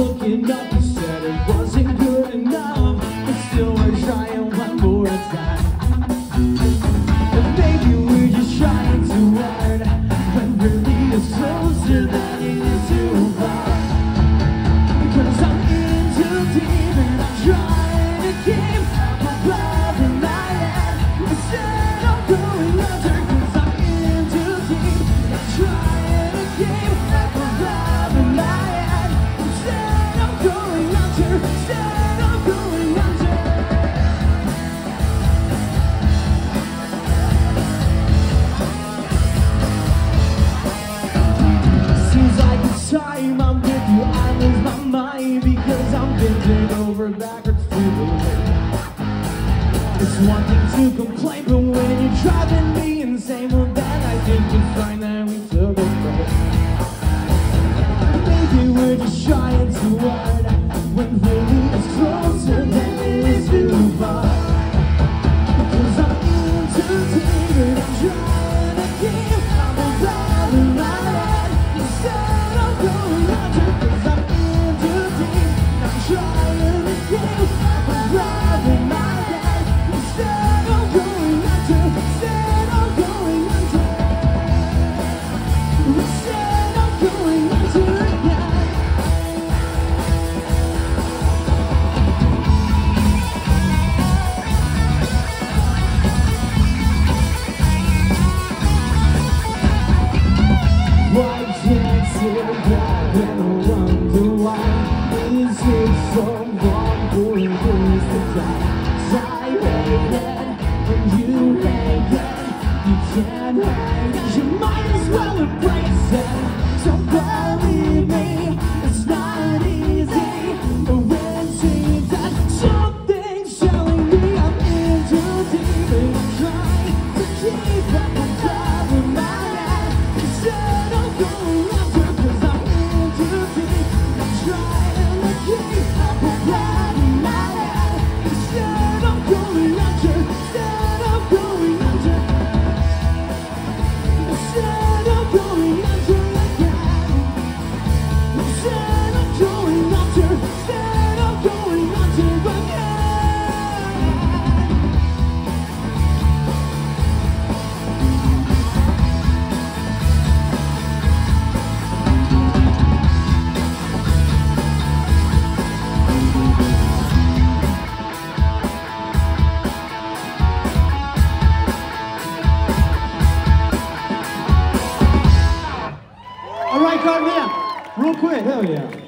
looking up, you said it wasn't good enough, but still we're trying one more time. And maybe we're just trying too hard, but really it's closer than it is too far. Because I'm in too deep and I'm trying to keep my love in my head instead of going under. Cause I'm in too deep and I'm trying to keep my love in my head instead of going under, instead of going under. Seems like it's time I'm with you, I lose my mind because I'm bending over backwards to the lake. It's one thing to complain, but when you're driving me insane, well then I think it's fine that we took a break. Maybe we're just trying too hard, when really it's closer than it is too far. Because I'm in too deep and I'm trying to keep my love in my head instead of going under. Cause I'm in too deep and I'm trying to keep my love in my head instead of going under, instead of going under, instead of going under, yeah. Why can't sit back and wonder why? Is it so long for this to die? 'Cause I hate it when you hate it. You can't hide it, you might as well embrace it. So believe me, it's not easy. But when it seems that something's telling me I'm in too deep and I'm trying to keep up my love in my head instead of going under. Cause I'm in too deep, I'm trying to keep up my love in my head instead of going under, instead of going under, instead of going under again, instead of going under, instead of going under again. All right, Carmen, real quick, hell yeah.